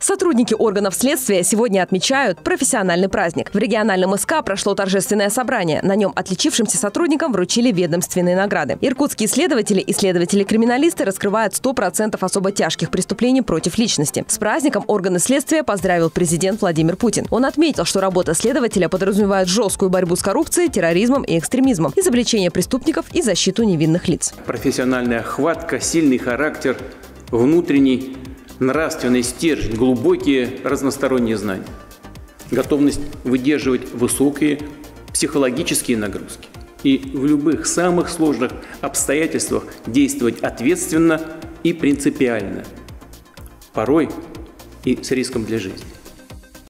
Сотрудники органов следствия сегодня отмечают профессиональный праздник. В региональном СК прошло торжественное собрание. На нем отличившимся сотрудникам вручили ведомственные награды. Иркутские следователи и следователи-криминалисты раскрывают 100% особо тяжких преступлений против личности. С праздником органы следствия поздравил президент Владимир Путин. Он отметил, что работа следователя подразумевает жесткую борьбу с коррупцией, терроризмом и экстремизмом, изобличение преступников и защиту невинных лиц. Профессиональная хватка, сильный характер, внутренний нравственный стержень, глубокие разносторонние знания, готовность выдерживать высокие психологические нагрузки и в любых самых сложных обстоятельствах действовать ответственно и принципиально, порой и с риском для жизни.